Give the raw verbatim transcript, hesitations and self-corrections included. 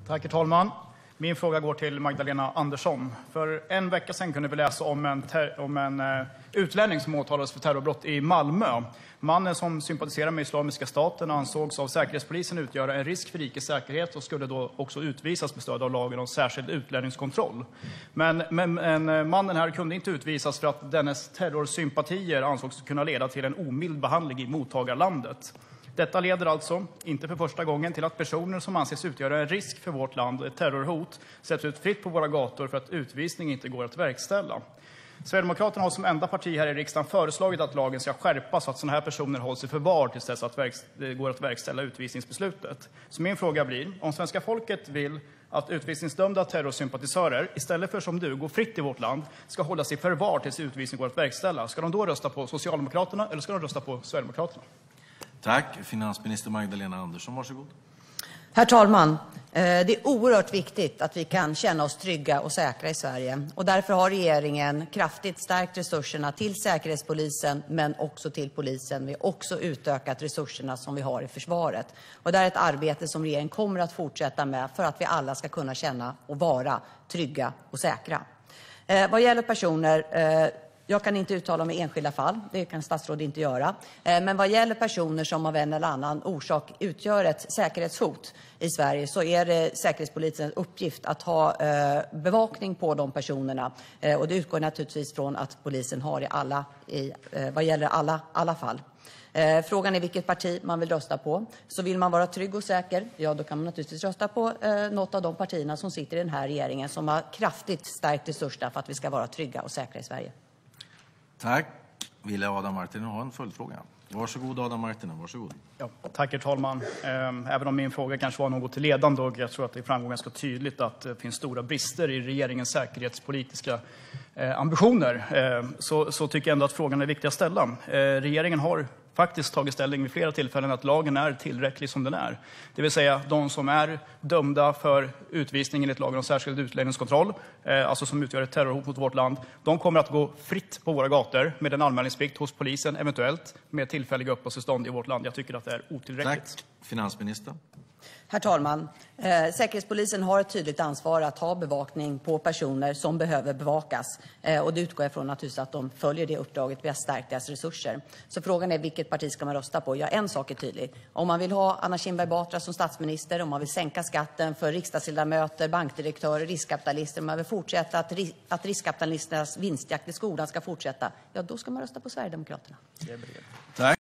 Tack, herr talman. Min fråga går till Magdalena Andersson. För en vecka sedan kunde vi läsa om en, om en uh, utlänning som åtalades för terrorbrott i Malmö. Mannen som sympatiserar med Islamiska staten ansågs av Säkerhetspolisen utgöra en risk för rikets säkerhet och skulle då också utvisas med stöd av lagen om särskild utlänningskontroll. Men, men, men mannen här kunde inte utvisas för att dennes terrorsympatier ansågs kunna leda till en omild behandling i mottagarlandet. Detta leder alltså, inte för första gången, till att personer som anses utgöra en risk för vårt land och ett terrorhot släpps ut fritt på våra gator för att utvisning inte går att verkställa. Sverigedemokraterna har som enda parti här i riksdagen föreslagit att lagen ska skärpas så att sådana här personer hålls i förvar tills dess att det går att verkställa utvisningsbeslutet. Så min fråga blir, om svenska folket vill att utvisningsdömda terrorsympatisörer, istället för som du, går fritt i vårt land, ska hållas i förvar tills utvisning går att verkställa, ska de då rösta på Socialdemokraterna eller ska de rösta på Sverigedemokraterna? Tack. Finansminister Magdalena Andersson, varsågod. Herr talman! Det är oerhört viktigt att vi kan känna oss trygga och säkra i Sverige. Och därför har regeringen kraftigt stärkt resurserna till Säkerhetspolisen men också till polisen. Vi har också utökat resurserna som vi har i försvaret. Och det är ett arbete som regeringen kommer att fortsätta med för att vi alla ska kunna känna och vara trygga och säkra. Eh, vad gäller personer... Eh, Jag kan inte uttala mig i enskilda fall, det kan statsråd inte göra. Men vad gäller personer som av en eller annan orsak utgör ett säkerhetshot i Sverige så är det Säkerhetspolisens uppgift att ha bevakning på de personerna. Och det utgår naturligtvis från att polisen har i alla, i, vad gäller alla, alla fall. Frågan är vilket parti man vill rösta på. Så vill man vara trygg och säker, ja då kan man naturligtvis rösta på eh, något av de partierna som sitter i den här regeringen som har kraftigt stärkt resurserna för att vi ska vara trygga och säkra i Sverige. Tack. Ville Adam Marttinen ha en följdfråga? Varsågod Adam Marttinen, varsågod. Ja, tack herr talman. Även om min fråga kanske var något ledande och jag tror att det framgår ganska tydligt att det finns stora brister i regeringens säkerhetspolitiska ambitioner så, så tycker jag ändå att frågan är viktig att ställa. Regeringen har faktiskt tagit ställning vid flera tillfällen att lagen är tillräcklig som den är. Det vill säga de som är dömda för utvisning enligt lagen om särskild utlänningskontroll, alltså som utgör ett terrorhot mot vårt land, de kommer att gå fritt på våra gator med en anmälningsplikt hos polisen, eventuellt med tillfälliga uppehållstillstånd i vårt land. Jag tycker att det är otillräckligt. Tack. Finansminister. Herr talman! Eh, Säkerhetspolisen har ett tydligt ansvar att ha bevakning på personer som behöver bevakas. Eh, och det utgår jag från naturligtvis att de följer det uppdraget. Vi har stärkt deras resurser. Så frågan är vilket parti ska man rösta på? Ja, en sak är tydlig. Om man vill ha Anna Kinberg Batra som statsminister, om man vill sänka skatten för riksdagsledamöter, bankdirektörer, riskkapitalister, om man vill fortsätta att, ris- att riskkapitalisternas vinstjakt i skolan ska fortsätta, ja då ska man rösta på Sverigedemokraterna. Tack.